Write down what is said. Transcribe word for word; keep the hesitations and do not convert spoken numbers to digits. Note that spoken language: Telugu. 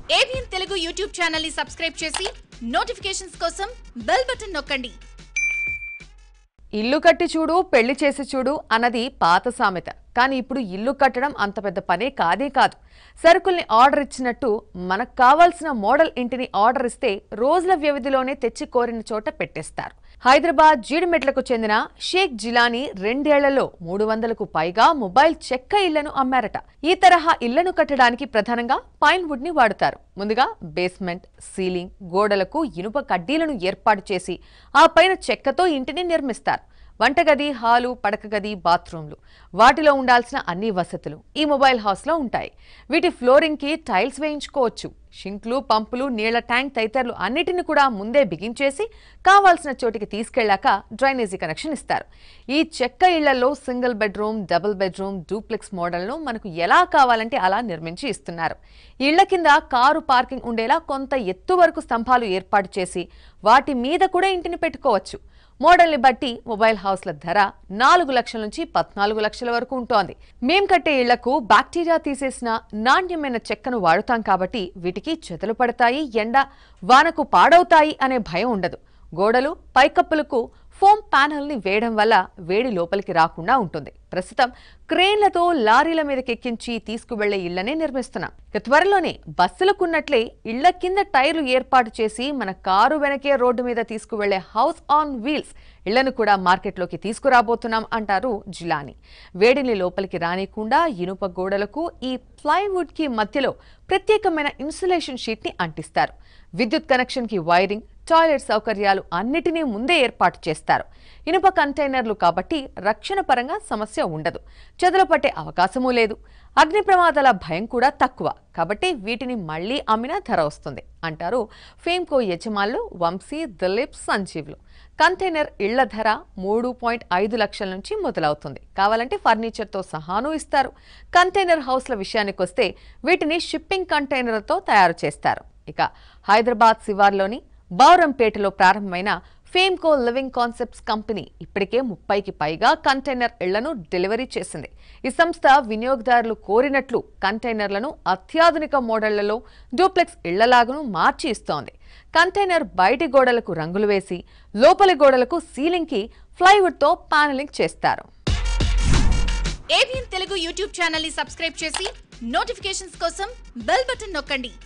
A B N Telugu YouTube channel ni subscribe chesi notifications kosam bell button nokkandi. ఇల్లు కట్టి చూడు పెళ్లి చేసి చూడు అన్నది పాత సామెత. కానీ ఇప్పుడు ఇల్లు కట్టడం అంత పెద్ద పనే కాదే కాదు. సరుకుల్ని ఆర్డర్ ఇచ్చినట్టు మనకు కావాల్సిన మోడల్ ఇంటిని ఆర్డర్ ఇస్తే రోజుల వ్యవధిలోనే తెచ్చి కోరిన చోట పెట్టేస్తారు. హైదరాబాద్ జీడిమెట్లకు చెందిన షేక్ జిలానీ రెండేళ్లలో మూడు వందలకు పైగా మొబైల్ చెక్క ఇళ్లను అమ్మారట. ఈ తరహా ఇళ్లను కట్టడానికి ప్రధానంగా పైన్ వుడ్ ని వాడుతారు. ముందుగా బేస్మెంట్, సీలింగ్, గోడలకు ఇనుప కడ్డీలను ఏర్పాటు చేసి ఆ పైన చెక్కతో ఇంటిని నిర్మిస్తారు. వంటగది, హాలు, పడకగది, బాత్రూంలు, వాటిలో ఉండాల్సిన అన్ని వసతులు ఈ మొబైల్ హౌస్లో ఉంటాయి. వీటి ఫ్లోరింగ్కి టైల్స్ వేయించుకోవచ్చు. షింక్లు, పంపులు, నీళ్ల ట్యాంక్ తదితరులు అన్నిటిని కూడా ముందే బిగించేసి కావాల్సిన చోటికి తీసుకెళ్లాక డ్రైనేజీ కనెక్షన్ ఇస్తారు. ఈ చెక్క ఇళ్లలో single bedroom, double bedroom, duplex మోడల్ను మనకు ఎలా కావాలంటే అలా నిర్మించి ఇస్తున్నారు. ఇళ్ల కింద కారు పార్కింగ్ ఉండేలా కొంత ఎత్తు వరకు స్తంభాలు ఏర్పాటు చేసి వాటి మీద కూడా ఇంటిని పెట్టుకోవచ్చు. మోడల్ని బట్టి మొబైల్ హౌస్ల ధర నాలుగు లక్షల నుంచి పద్నాలుగు లక్షల వరకు ఉంటోంది. మేం కట్టే ఇళ్లకు బ్యాక్టీరియా తీసేసిన నాణ్యమైన చెక్కను వాడుతాం కాబట్టి వీటికి చెదలు పడతాయి, ఎండ వానకు పాడవుతాయి అనే భయం ఉండదు. గోడలు, పైకప్పులకు ఫోమ్ ప్యానెల్ ని వేయడం వల్ల వేడి లోపలికి రాకుండా ఉంటుంది. ప్రస్తుతం క్రేన్లతో లారీల మీదకెక్కించి తీసుకువెళ్లే ఇళ్లనే నిర్మిస్తున్నాం. త్వరలోనే బస్సులకున్నట్లే ఇళ్ల కింద టైర్లు ఏర్పాటు చేసి మన కారు వెనకే రోడ్డు మీద తీసుకువెళ్లే హౌస్ ఆన్ వీల్స్ ఇళ్లను కూడా మార్కెట్లోకి తీసుకురాబోతున్నాం అంటారు జిలానీ. వేడిని లోపలికి రానికుండా ఇనుప గోడలకు ఈ ప్లైవుడ్ కి మధ్యలో ప్రత్యేకమైన ఇన్సులేషన్ షీట్ ని అంటిస్తారు. విద్యుత్ కనెక్షన్ కి వైరింగ్, టాయిలెట్ సౌకర్యాలు అన్నిటినీ ముందే ఏర్పాటు చేస్తారు. ఇనుప కంటైనర్లు కాబట్టి రక్షణ పరంగా సమస్య ఉండదు. చెదలు పట్టే అవకాశమూ లేదు. అగ్ని ప్రమాదాల భయం కూడా తక్కువ కాబట్టి వీటిని మళ్లీ అమ్మినా ధర వస్తుంది అంటారు ఫేమ్కో యజమానులు వంశీ, దిలీప్, సంజీవ్లు. కంటైనర్ ఇళ్ల ధర మూడు పాయింట్ ఐదు లక్షల నుంచి మొదలవుతుంది. కావాలంటే ఫర్నిచర్తో సహాను ఇస్తారు. కంటైనర్ హౌస్ల విషయానికి వస్తే వీటిని షిప్పింగ్ కంటైనర్లతో తయారు చేస్తారు. ఇక హైదరాబాద్ శివార్లోని బౌరంపేటలో ప్రారంభమైన ఫేమ్కో లివింగ్ కాన్సెప్ట్స్ కంపెనీ ఇప్పటికే ముప్పైకి పైగా కంటైనర్ ఇళ్లను డెలివరీ చేసింది. ఈ సంస్థ వినియోగదారులు కోరినట్లు కంటైనర్లను అత్యాధునిక మోడళ్లలో డూప్లెక్స్ ఇళ్లలాగాను మార్చి ఇస్తోంది. కంటైనర్ బయటి గోడలకు రంగులు వేసి లోపలి గోడలకు సీలింగ్ కి ప్లైవుడ్ తో ప్యానలింగ్ చేస్తారు. A B N Telugu YouTube channel ని సబ్స్క్రైబ్ చేసి నోటిఫికేషన్స్ కోసం బెల్ బటన్ నొక్కండి.